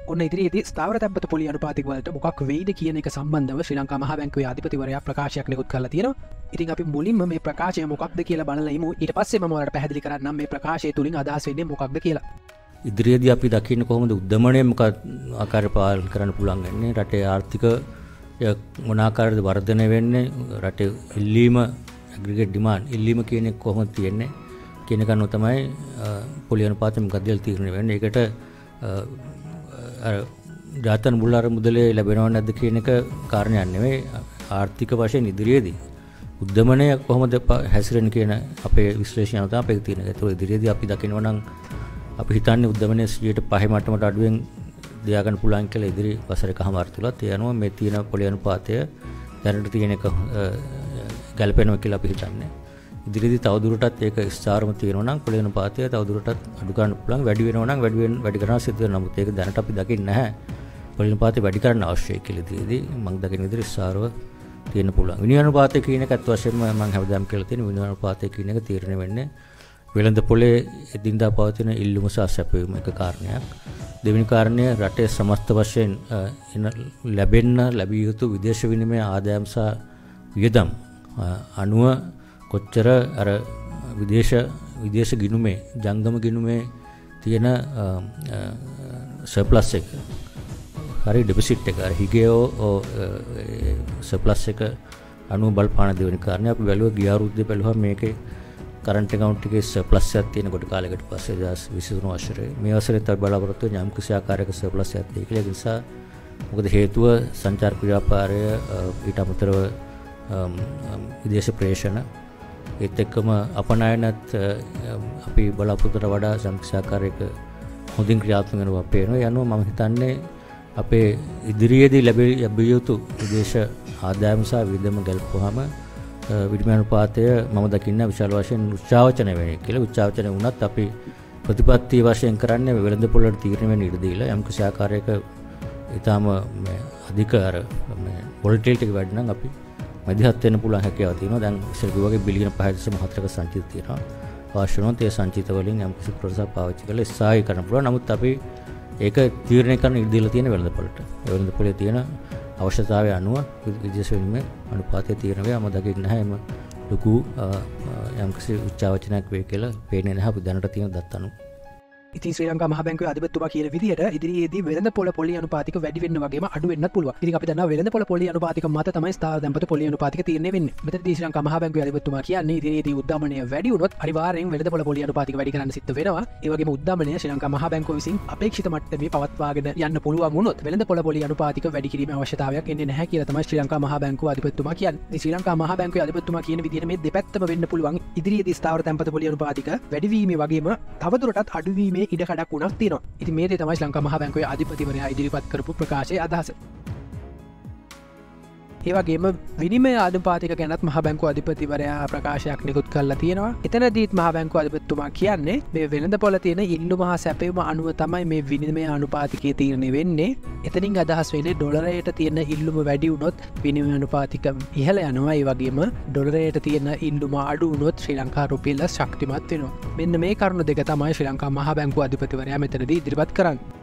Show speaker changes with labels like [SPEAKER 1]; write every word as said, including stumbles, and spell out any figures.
[SPEAKER 1] ඔන්න ඉදිරියේදී ස්ථාවර තැන්පතු පොලි අනුපාතික වලට මොකක් වෙයිද කියන එක සම්බන්ධව ශ්‍රී ලංකා මහ බැංකුවේ අධිපතිවරයා ප්‍රකාශයක් නිකුත් කරලා තියෙනවා. ඉතින් අපි මුලින්ම මේ ප්‍රකාශය මොකක්ද කියලා බලලා ඉමු. ඊට පස්සේ මම ඔයාලට පැහැදිලි කරන්නම් මේ ප්‍රකාශය තුලින් අදහස් වෙන්නේ මොකක්ද කියලා.
[SPEAKER 2] ඉදිරියේදී අපි දකින්නේ කොහොමද උද්දමනය මොකක් ආකාරය පාලනය කරන්න පුළුවන් වෙන්නේ, රටේ ආර්ථික මොන ආකාරයකද වර්ධනය වෙන්නේ, රටේ ඉල්ලීම ඇග්‍රිගේට් ඩිමාන්ඩ් ඉල්ලීම කියන එක කොහොමද තියෙන්නේ කියන එක අනුව තමයි පොලි අනුපාතය මොකක්ද කියලා තීරණය වෙන්නේ. ඒකට අර ජාතන් මුල්ලාර මුදලේ ලැබෙනව නැද්ද කියන එක කාරණයක් නෙවෙයි. ආර්ථික වශයෙන් ඉදිරියේදී උද්දමනය කොහොමද හැසිරෙන්නේ කියන අපේ විශ්ලේෂණය තමයි අපේ තියෙන. ඒක ඉදිරියේදී අපි දකිනවා නම් අපි හිතන්නේ උද්දමනය සියයට පහ මට්ටමට අඩුවෙන් දියා ගන්න පුළුවන් කියලා ඉදිරි වසර එකමාර තුලත්. ඒ අනුව මේ තියෙන පොලි අනුපාතය දැනට තියෙන එක ගැලපෙනවා කියලා අපි හිතන්නේ. ඉදිරියේදී තවදුරටත් ඒක ස්ථාවරව තියෙනවා නම් පොලි අනුපාතය තවදුරටත් අඩු කරන්න පුළුවන්. වැඩි වෙනවා නම් වැඩි වෙන වැඩි කරනවා සිද්ධ වෙනවා. නමුත් ඒක දැනට අපි දකින්නේ නැහැ. පොලි අනුපාතය වැඩි කරන්න අවශ්‍යයි කියලා ඉදිරියේදී මම දකින විදිහට ස්ථාවරව තියෙන්න පුළුවන්. විනිමය අනුපාතය කියන එක අත් වශයෙන්ම මම හැමදාම කියලා තියෙන විනිමය අනුපාතය කියන එක තීරණය වෙන්නේ වෙළඳ පොලේ එදින්දා පවතින ඉල්ලුම සහ සැපයීම එක කාරණයක්. දෙවෙනි කාරණය රටේ සමස්ත වශයෙන් ලැබෙන්න ලැබිය යුතු විදේශ විනිමය ආදායම් සහ වියදම් අනුව කොච්චර අර විදේශ විදේශ ගිණුමේ ජංගම ගිණුමේ තියෙන සර්ප්ලස් එක හරි ඩෙපොසිට් එක හරි හිගේෝ සර්ප්ලස් එක අනුව බලපාන දෙවෙනි කාරණය. අපි බැලුවා ගිය අවුරුද්දේ බැලුවා මේකේ කරන්ට් account එකේ සර්ප්ලස් එකක් තියෙන කොට කාලයකට පස්සේ දෙදාස් විසිතුන වසරේ මේ වසරේත් අපි බලාපොරොත්තු වෙන යම් කිසි ආකාරයක සර්ප්ලස් එකක් තියෙයි කියලා. ඒ නිසා මොකද හේතුව සංචාරක ව්‍යාපාරය ඊට අමතරව විදේශ ප්‍රේෂණ ඒත් එක්කම අපනයනත් අපි බලාපොරොත්තුට වඩා යම් කිසි ආකාරයක හොඳින් ක්‍රියාත්මක වෙනවා පේනවා. ඒ අනුව මම හිතන්නේ අපේ ඉදිරියේදී ලැබිය යුතු විදේශ ආදායම් සහ වියදම ගැලපුවාම විනිමය අනුපාතය මම දකින්නේ විශාල වශයෙන් උච්චාවචනය වෙන්නේ කියලා. උච්චාවචනය වුණත් අපි ප්‍රතිපත්ති වශයෙන් කරන්නේ වෙළඳ පොළට තීරණය වෙන්න ඉඩ දීලා යම් කිසි ආකාරයක ඊටාම අධික අර මේ වොලටිලිටි එක වැඩි නම් අපි මැදිහත් වෙන්න පුළුවන් හැකියාව තියෙනවා. දැන් ඉස්සර කිව්වාගේ බිලියන පහ දශම හතරක සංචිත තියෙනවා. අවශ්‍ය වුණොත් ඒ සංචිත වලින් යම් කිසි ප්‍රතිශතයක් පාවිච්චි කරලා සහාය කරන්න පුළුවන්. නමුත් අපි ඒක තීරණය කරන්න ඉඩ දීලා තියෙන වෙළඳ පොළට. ඒ වෙළඳ පොළේ තියෙන අවශ්‍යතාවය අනුව විදේශ විනිමය අනුපාතය තීරණය වෙනවා. මම දකින්නේ නැහැ එම ලොකු යම්කිසි උච්චාවචනයක් වෙයි කියලා පේන්නේ නැහැ අපි දැනට තියෙන දත් අනුව.
[SPEAKER 1] ඉතින් ශ්‍රී ලංකා මහ බැංකුවේ අධිපතිතුමා කියන විදිහට ඉදිරියේදී වෙළඳ පොළ පොලි අනුපාතික වැඩි වෙන්න වගේම අඩු වෙන්නත් පුළුවන්. ඉතින් අපි දන්නවා වෙළඳ පොළ පොලි අනුපාතික මත තමයි ස්ථාවර තැන්පතු පොලි අනුපාතික තීරණය වෙන්නේ. මෙතනදී ශ්‍රී ලංකා මහ බැංකුවේ අධිපතිතුමා කියන්නේ ඉදිරියේදී උද්දමනය වැඩි වුණොත් අනිවාර්යෙන් වෙළඳ පොළ පොලි අනුපාතික වැඩි කරන්න සිද්ධ වෙනවා. ඒ වගේම උද්දමනය ශ්‍රී ලංකා මහ බැංකුව විසින් අපේක්ෂිත මට්ටමේ පවත්වාගෙන යන්න පුළුවන් වුණොත් වෙළඳ පොළ පොලි අනුපාතික වැඩි කිරීමේ අවශ්‍යතාවයක් එන්නේ නැහැ කියලා තමයි ශ්‍රී ලංකා මහ බැංකුව අධිපතිතුමා කියන්නේ. ශ්‍රී ලංකා මහ බැංකුවේ අධිපතිතුමා කියන විදිහට මේ දෙපැත්තම වෙන්න පුළුවන්. ඉදිරියේදී ස්ථාවර තැන්පතු පොලි අනුපාතික වැඩිවීමේ වගේම තවදුරටත් අඩුවීමේ ඉඩ කඩක් වුණත් තියෙනවා. ඉතින් මේ දේ තමයි ශ්‍රී ලංකා මහ බැංකුවේ අධිපතිවරයා ඉදිරිපත් කරපු ප්‍රකාශයේ අදහස. ඒ වගේම විනිමය අනුපාතික ගැනත් මහ බැංකුව අධිපතිවරයා ප්‍රකාශයක් නිකුත් කරලා තියෙනවා. එතනදීත් මහ බැංකුව අධිපතිතුමා කියන්නේ මේ වෙළඳ පොළ තියෙන ඉල්ලුම හා සැපයීම අනුව තමයි මේ විනිමය අනුපාතිකයේ තීරණය වෙන්නේ. එතනින් අදහස් වෙන්නේ ඩොලරයට තියෙන ඉල්ලුම වැඩි වුණොත් විනිමය අනුපාතික ඉහළ යනවා. ඒ වගේම ඩොලරයට තියෙන ඉල්ලුම අඩු වුණොත් ශ්‍රී ලංකා රුපියල ශක්තිමත් වෙනවා. මෙන්න මේ කරුණු දෙක තමයි ශ්‍රී ලංකා මහ බැංකුව අධිපතිවරයා මෙතනදී ඉදිරිපත් කරන්නේ.